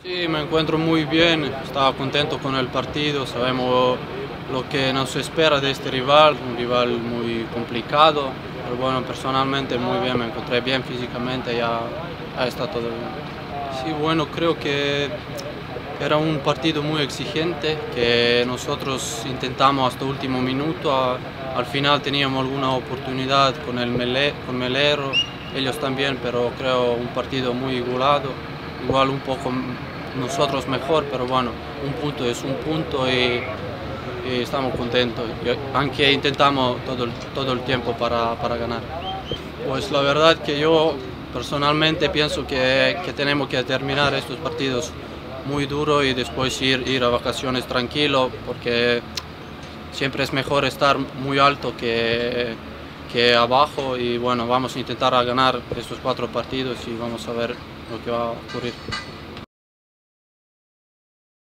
Sí, me encuentro muy bien, estaba contento con el partido, sabemos lo que nos espera de este rival, un rival muy complicado, pero bueno, personalmente muy bien, me encontré bien físicamente, ya está todo bien. Sí, bueno, creo que era un partido muy exigente, que nosotros intentamos hasta último minuto, al final teníamos alguna oportunidad con con Melero, ellos también, pero creo un partido muy igualado, igual un poco nosotros mejor, pero bueno, un punto es un punto y estamos contentos, aunque intentamos todo el tiempo para ganar. Pues la verdad que yo personalmente pienso que tenemos que terminar estos partidos muy duro y después ir a vacaciones tranquilo, porque siempre es mejor estar muy alto que abajo y bueno, vamos a intentar ganar estos 4 partidos y vamos a ver lo que va a ocurrir.